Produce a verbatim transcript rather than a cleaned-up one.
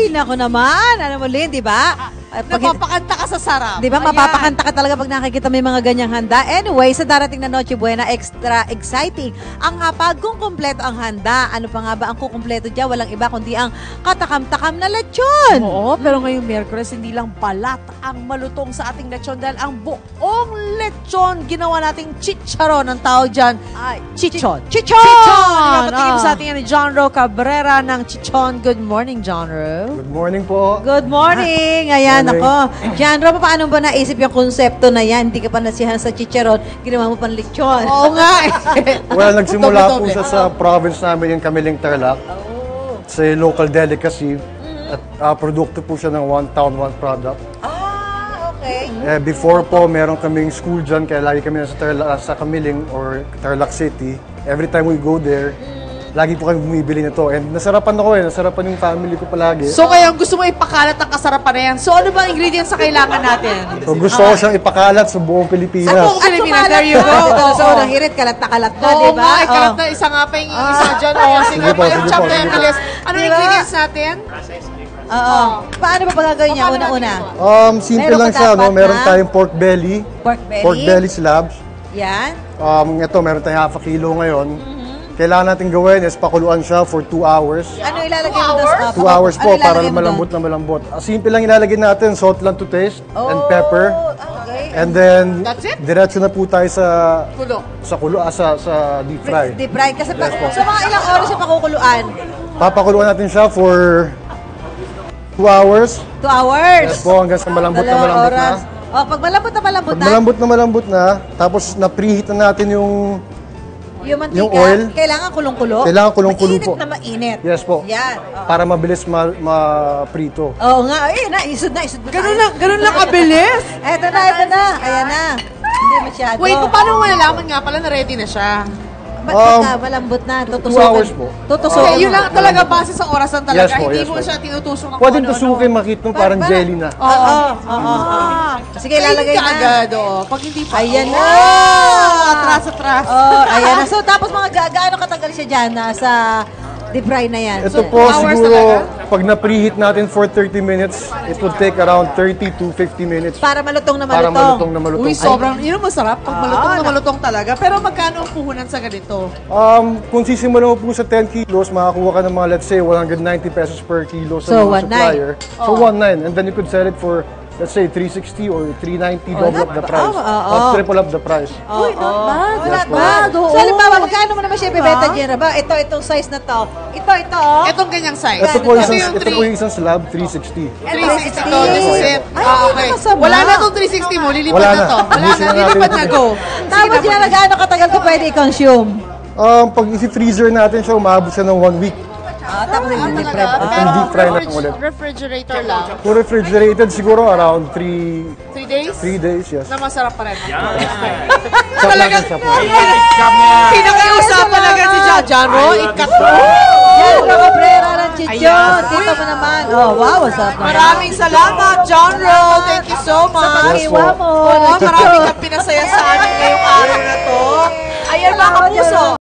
Ay, naku naman. Ano mo, Lynn, di ba? Napapakanta ka sa sarap. Di ba, mapapakanta ka talaga pag nakikita may mga ganyang handa. Anyway, sa darating na Noche Buena, extra exciting. Ang hapag kung kumpleto ang handa. Ano pa nga ba ang kukumpleto dyan? Walang iba kundi ang katakam-takam na lechon. Oo, pero ngayong Miyerkules, hindi lang balat ang malutong sa ating lechon dahil ang buong lechon ginawa nating chicharon. Ang tawag dyan, ay, chichon. Chichon! Chichon! Napatingin Ah. sa atin yan ni John Ro Cabrera ng Chichon. Good morning, John Ro. Good morning po. Good morning! Ayan, Morning. ako. Janro, paano ba naisip yung konsepto na yan? Hindi ka pa nasihan sa chicharon, ginawa mo pang lechon. Oo nga eh. Well, nagsimula po Doble-doble. siya sa province namin yung Kamiling Tarlac. Oh. It's a local delicacy. At uh, produkto po siya ng one town, one product. Ah, okay. Eh, before po, meron kaming school dyan, kaya lagi kami nasa Tarlac, sa Kamiling or Tarlac City. Every time we go there, lagi po kami bumibili nito. And nasarapan ako eh, nasarapan yung family ko palagi. So kaya gusto mo ipakalat ang kasarapan na yan. So ano ba ang ingredients na kailangan natin? So gusto ko siyang ipakalat sa buong Pilipinas. Ano? Pilipinas, there you go. Ito, Oo. sa unang hirit, kalat na kalat na, Oo di ba? nga, eh, kalat Oh. na isa nga pa yung isa dyan. Oh, sige Sige pa po, yung sige po, chop na sige yung po. bilis. Ano Diba? ingredients natin? Oo. Paano ba pagagawin niya? Paano Una-una. natin Um, simple Meron lang pa siya, no? dapat Meron na? tayong pork belly. Pork belly. Pork belly slabs. Yan. Um, ito, meron tayong half a kilo ngayon. Kailangan natin gawin is pakuluan siya for two hours. Ano ilalagay Two mo doon? hours? Ah, two hours ano po, ilalagay para mo doon? malambot na malambot. Ah, simple lang ilalagay natin, salt lang to taste, and Oh, pepper. Okay. And then, That's it? diretso na po tayo sa Kulo. sa kulo, ah, sa, sa deep fry. Deep fried. Kasi pa, Yes po. so mga ilang oras yung pakukuluan? Papakuluan natin siya for two hours. Two hours. Yes po, hanggang sa malambot na Dalawang malambot na. oras. Oh, pag malambot na malambot Pag na, malambot na malambot na, tapos na-preheat na natin yung yung mantika, yung oil, kailangan kulong-kulo? kailangan kulong-kulo Mainit po. na mainit. Yes po. Yan. Oh. para mabilis ma- ma-prito. Oo nga, ayun na, isod na, isod na. Ganun lang, ganun lang kabilis. Eto na, eto na. Ayan na. Hindi masyado. Wait, paano malalaman nga pala na ready na siya? Ba't Um, ka, malambot na, tutusukin. two hours po. Tutusukin. Okay, yun lang talaga base sa orasan talaga. Yes po, Hindi yes mo po. siya tinutusok ng Pwede kung ano-ano. tusukin, makita mo parang Parang- jelly na. Oo, oo, oo. oo. Sige, ilalagay Ka na. agad, oo. Pag hindi pa. Ayan na. Oh, atras, atras. Oh, ayan na. So, tapos mga ga gaano katagal siya dyan na sa deep fry na yan? Ito So, po hours siguro, pag na-preheat natin for thirty minutes, it would take around thirty to fifty minutes para malutong na para malutong. malutong na malutong. Uy, sobrang, yun ang masarap. Pag malutong Ah, na malutong talaga. Pero magkano ang puhunan sa ganito? Um, kung sisimulan mo po sa ten kilos, makakuha ka ng mga, let's say, one hundred ninety pesos per kilo sa So, mga one nine. supplier. So, one nine. And then you could sell it for, let's say, three sixty or three ninety, double up the price. oh, oh, Or oh. triple up the price. Uy, not bad. Yes, Not po. bad. Oo. So, halimbawa, magkano mo naman siya ibebenta dyan? Ba? Ito, itong size na to. Ito, ito, oh. Itong ganyang size. Ito po, Ito isang, yung ito three- po yung isang slab, three sixty. three sixty to, Ay, this is it. ay, Ah, hindi okay. na masama. Wala na itong three sixty mo, lilipad Wala na na. to. Wala Ubusin na, na lilipad natin na ito. go. Tapos yan, gaano katagal ko pwede i-consume? Um, pag i-freezer natin siya, umabot siya ng one week. Ah, tapos i-deep fry. At ang deep fry natin ulit. Refrigerator lang. Kung refrigerated, siguro around three Three days? three days, yes. Na masarap pa rin. Chop Talagang- natin siya po. Pinakiusapan agad si Jajaro. Ikat mo. Yan, mga Cabrera ng chichon. Dito mo naman. Oh, wow, what's up? Maraming salamat, John Ro. Thank you so much. Yes, Iwa po. mo. Oo, ng chichon. marami kang pinasaya sa amin ngayong araw na to. Ayan mga kapuso.